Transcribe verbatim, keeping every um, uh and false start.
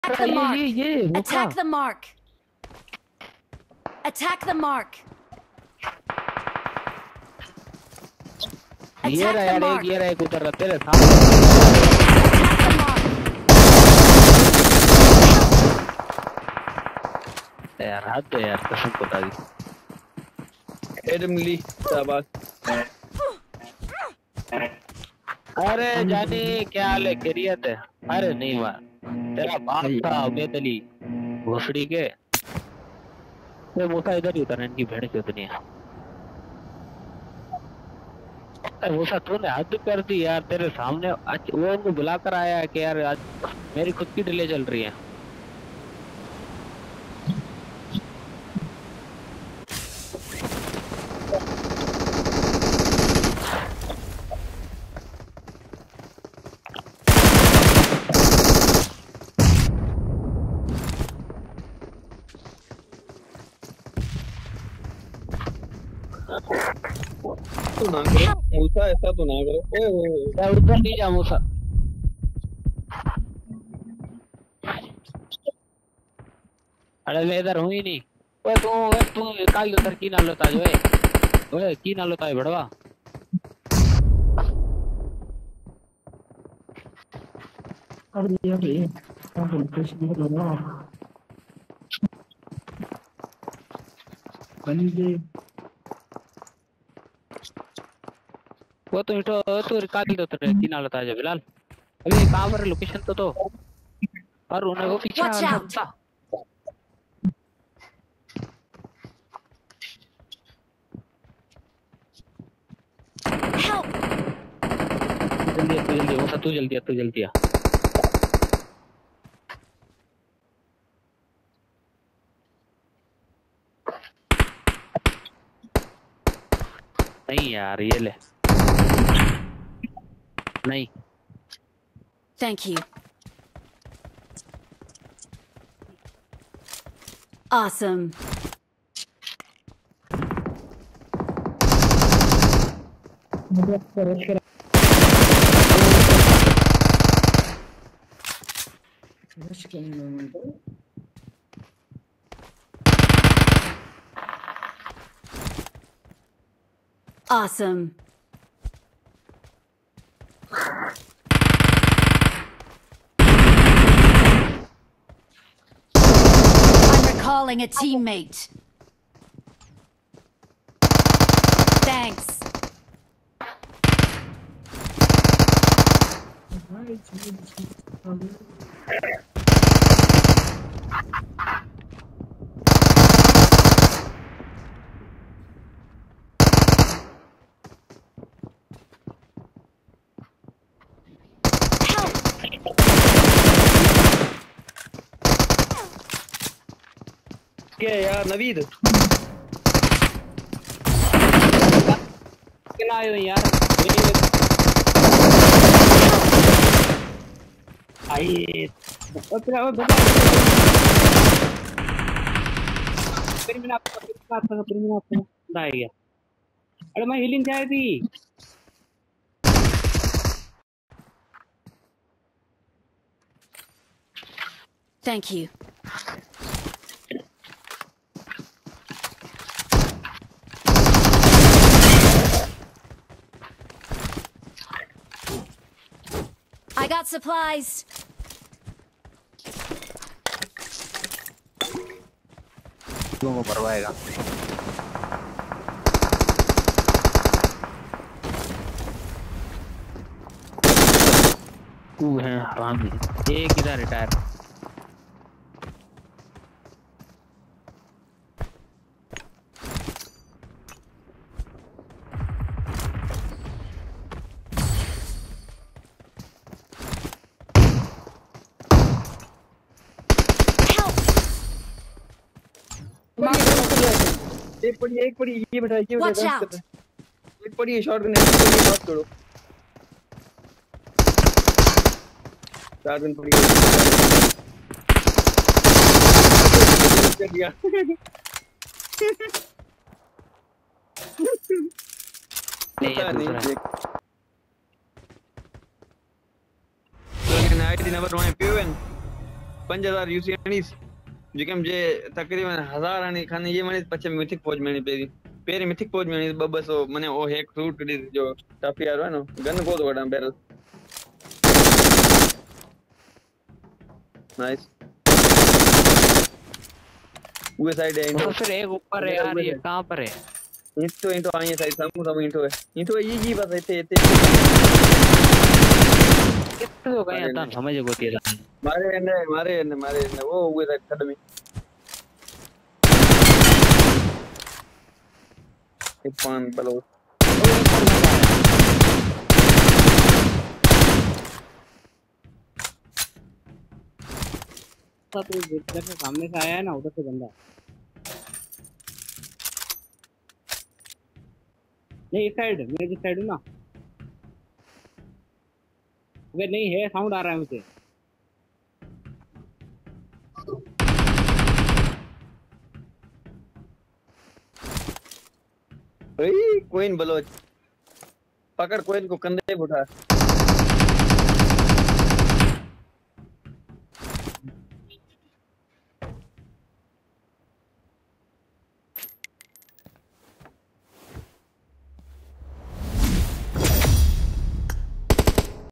Attack the mark. ये ये ये Attack the mark. Attack the mark. ये रहा यार, एक ये रहा, एक उधर तेरे सामने। यार हाथ दे यार, कसम खुदा की। एडमली शाबाश। अरे जानी क्या हाल है, खैरियत है? अरे नहीं हुआ, तेरा बाप था उमेद अली भोसड़ी के, ये मूसा इधर ही उतर, इनकी भेड़ क्यों दुनिया। मूसा तूने हद कर दी यार, तेरे सामने आज वो उनको बुलाकर आया है कि यार आज मेरी खुद की डिले चल रही है। तो ना करो मूसा, ऐसा तो ना करो। ओए ओए ओए उधर नहीं जा मूसा। अरे मैं इधर हूँ ही नहीं। ओए तू ओए तू काल उधर की नाल होता जो है, ओए की नाल होता है बड़वा। अब ये भी अब कुछ नहीं करना बंदे। वो तो इटो तो काल तो तेरे की नाल होता है बिलाल। अभी कहाँ पर लोकेशन तो तो और उन्हें वो पीछे आ सकता। जल्दी तू जल्दी वो तू जल्दी तू जल्दी आ। नहीं यार ये ले नहीं। Thank you. Awesome. Awesome. Calling a teammate. Thanks. क्या यार नवीद क्या आयो यार आई ओपरा वो बता फिर मैंने आपको बात करा फिर मैंने आपको बताया गया। अरे मैं हीलिंग चाहिए थी। Thank you. I got supplies. लोगों को मरवाएगा। तू है हरामी। एक इधर रिटायर। एक पड़ी एक पड़ी ये बैठा ये Watch बैठा out. एक पड़ी है शॉटगन है, एक पड़ी शॉट करो। शॉटगन पड़ी कर दिया। पता नहीं लेकिन आई थी नंबर वन पे पंज हज़ार यूसी अणीस जेके जे तकरीबन हजार अणी खाने ये मने पछे मिथिक फौज में पेरी पेरी मिथिक फौज में ब ब सौ मने ओ हेक फ्रूट कडी जो काफी यार है ना गन को तो वडा बैरल नाइस वो साइड है तो इंटो फिर एक ऊपर है यार, ये कहां पर है? इंटो इंटो आए साइड सामू सामू इंटो है इंटो ये जी बस इथे इथे कितने हो गए आता समझ को तेरा। मारे ने मारे ने मारे ने वो वो साइड खड में एक पान पलो तो इधर से सामने से आया है ना, उधर से बंदा नहीं, इस साइड मैं जिस साइड हूँ ना, अगर नहीं है साउंड आ रहा है मुझे। कोइन बलोच पकड़ कोइन को कंधे पे उठा